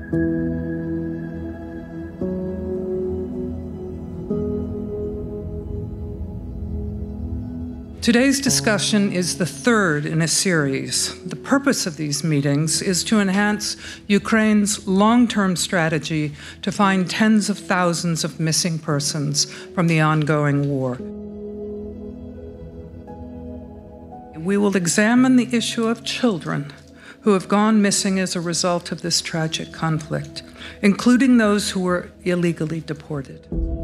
Today's discussion is the third in a series. The purpose of these meetings is to enhance Ukraine's long-term strategy to find tens of thousands of missing persons from the ongoing war. We will examine the issue of children who have gone missing as a result of this tragic conflict, including those who were illegally deported.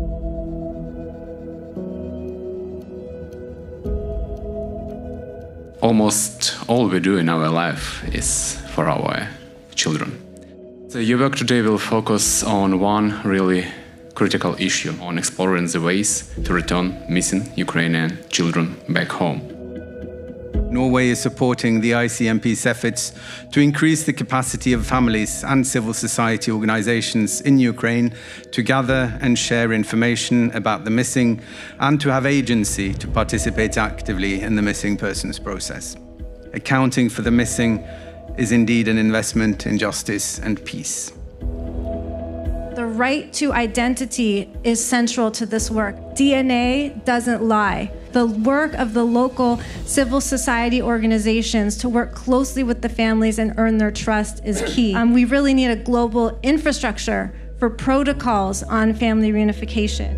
Almost all we do in our life is for our children. So your work today will focus on one really critical issue, on exploring the ways to return missing Ukrainian children back home. Norway is supporting the ICMP's efforts to increase the capacity of families and civil society organizations in Ukraine to gather and share information about the missing and to have agency to participate actively in the missing persons process. Accounting for the missing is indeed an investment in justice and peace. The right to identity is central to this work. DNA doesn't lie. The work of the local civil society organizations to work closely with the families and earn their trust is key. We really need a global infrastructure for protocols on family reunification.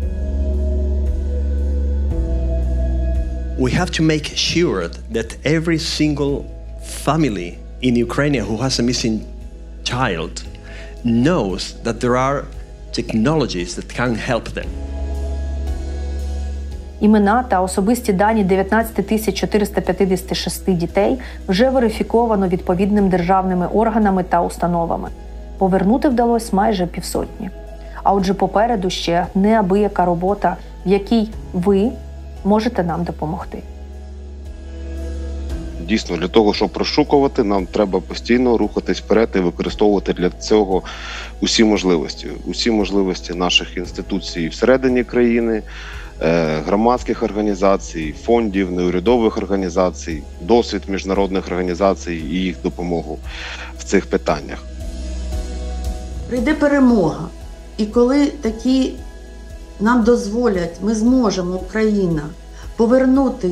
We have to make sure that every single family in Ukraine who has a missing child knows that there are technologies that can help them. Імена та особисті дані 19 456 дітей вже верифіковано відповідними державними органами та установами. Повернути вдалося майже півсотні. А отже, попереду ще неабияка робота, в якій ви можете нам допомогти. Дійсно, для того, щоб розшукувати, нам треба постійно рухатись вперед і використовувати для цього усі можливості. Усі можливості наших інституцій всередині країни, громадських організацій, фондів, неурядових організацій, досвід міжнародних організацій і їх допомогу в цих питаннях. Прийде перемога. І коли такі нам дозволять, ми зможемо, Україна, повернути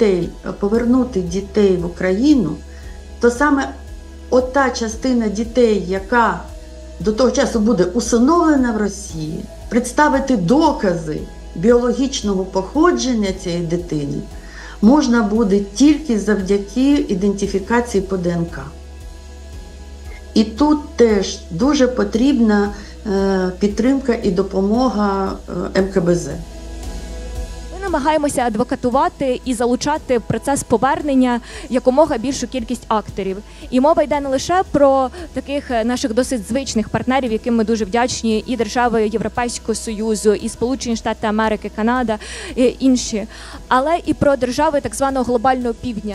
дітей в Україну, то саме ота частина дітей, яка до того часу буде усиновлена в Росії, представити докази біологічного походження цієї дитини можна буде тільки завдяки ідентифікації по ДНК. І тут теж дуже потрібна підтримка і допомога МКБЗ. Ми намагаємося адвокатувати і залучати в процес повернення якомога більшу кількість акторів. І мова йде не лише про таких наших досить звичних партнерів, яким ми дуже вдячні, і держави Європейського Союзу, і Сполучені Штати Америки, Канада, і інші, але і про держави так званого глобального півдня.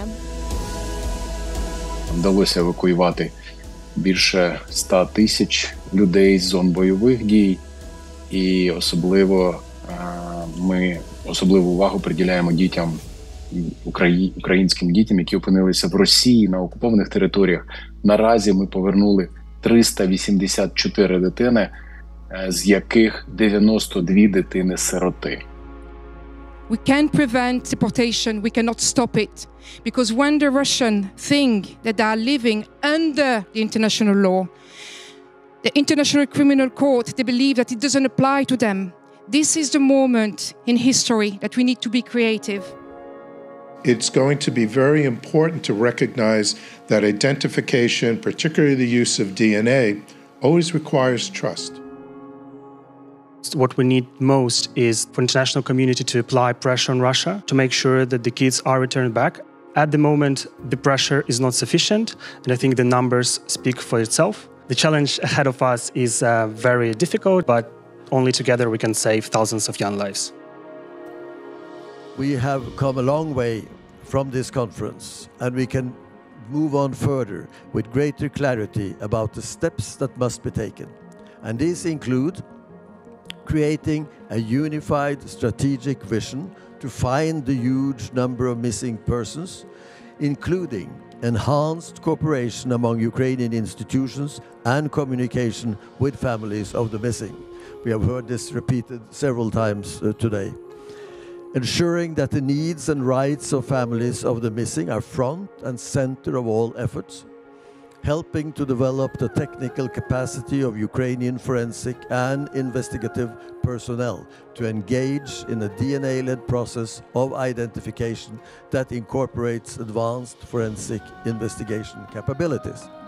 Вдалося евакуювати більше 100 тисяч людей з зон бойових дій, і ми особливу увагу приділяємо дітям, українським дітям, які опинилися в Росії на окупованих територіях. Наразі ми повернули 384 дитини, з яких 92 дитини-сироти. We can prevent deportation, we cannot stop it. Because when the Russians think that they are living under the international law, the International Criminal Court, they believe that it doesn't apply to them. This is the moment in history that we need to be creative. It's going to be very important to recognize that identification, particularly the use of DNA, always requires trust. What we need most is for the international community to apply pressure on Russia to make sure that the kids are returned back. At the moment, the pressure is not sufficient, and I think the numbers speak for itself. The challenge ahead of us is very difficult, but only together we can save thousands of young lives. We have come a long way from this conference, and we can move on further with greater clarity about the steps that must be taken. And these include creating a unified strategic vision to find the huge number of missing persons, including enhanced cooperation among Ukrainian institutions and communication with families of the missing. We have heard this repeated several times today. Ensuring that the needs and rights of families of the missing are front and center of all efforts. Helping to develop the technical capacity of Ukrainian forensic and investigative personnel to engage in a DNA-led process of identification that incorporates advanced forensic investigation capabilities.